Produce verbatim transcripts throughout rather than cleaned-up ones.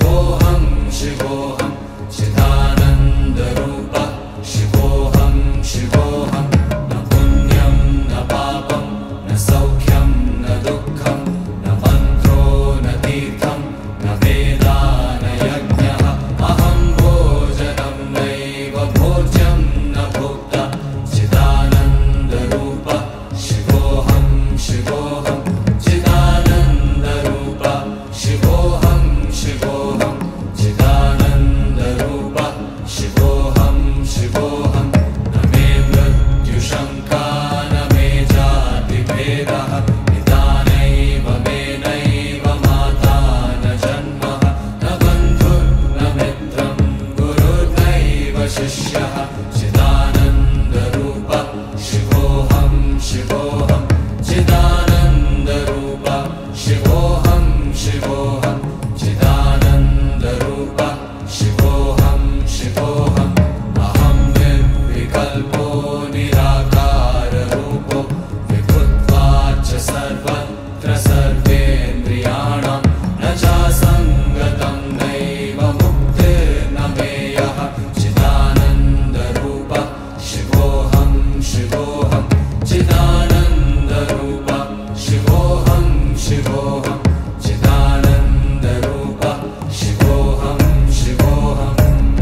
शिवोऽहं शिवोऽहं चिदानन्दरूप शिवोऽहं शिवोऽहं न पुण्यं न पापं न सौख्यं न दुःखं न मन्त्रो न तीर्थं न वेदा न यज्ञः अहं भोजनं नैव भोज्यं न भोक्ता चिदानन्दरूप शिवोऽहं शिवोऽहं चिदानन्दरूप शिवोऽहं शिवोऽहं चिदानन्दरूप शिवोऽहं शिवोऽहं न मे मृत्युशङ्का न मे जातिभेदः पिता नैव मे नैव माता न जन्मः न बन्धुर्न मित्रं गुरुर्नैव शिष्यः चिदानन्दरूप शिवोऽहं शिवोऽहं चिदानन्दरूप शिवोऽहं शिवोऽहं चिदानन्दरूप शिवोऽहं शिवोऽहम् अहं निर्विकल्पो निराकाररूपो विभुत्वाच्च सर्वत्र सर्वेन्द्रियाणां न चासङ्गतं नैव मुक्तिर्न मेयः चिदानन्दरूप शिवोऽहं शिवोऽहं चिदानन्दरूप शिवोऽहं शिवोऽहं चिदानन्दरूप शिवोऽहं शिवोऽहम्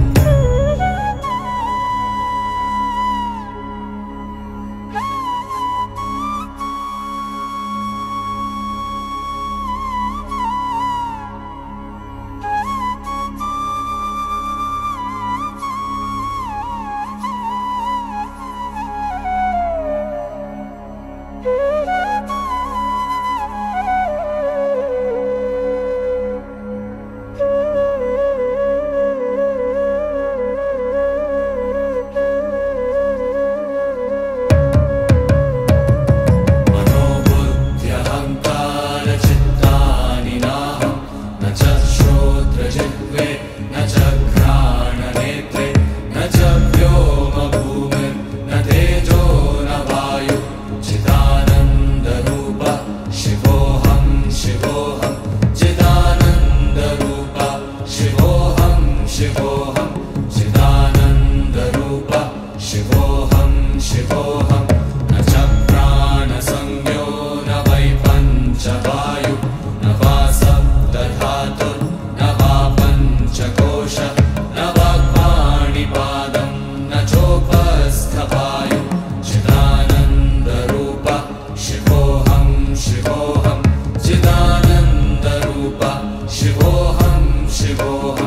मनोबुद्ध्यहङ्कारचित्तानि नाहं न च श्रोत्रजिह्वे न च घ्राणनेत्रे न च व्योमभूमिर्न तेजो न वायु चिदानन्दरूप शिवोऽहं शिवोऽहं चिदानन्दरूप शिवोऽहं शिवोऽहं चिदानन्दरूप शिवोऽहं शिवोऽहं न च प्राणसंज्ञो न वै पञ्चवायु न वा सप्तधातुर्न वा पञ्चकोश न वाक्पाणिपादं न चोपस्थवायु चिदानन्दरूप शिवोऽहं शिवोऽहं चिदानन्दरूप शिवोऽहं शिवोऽहं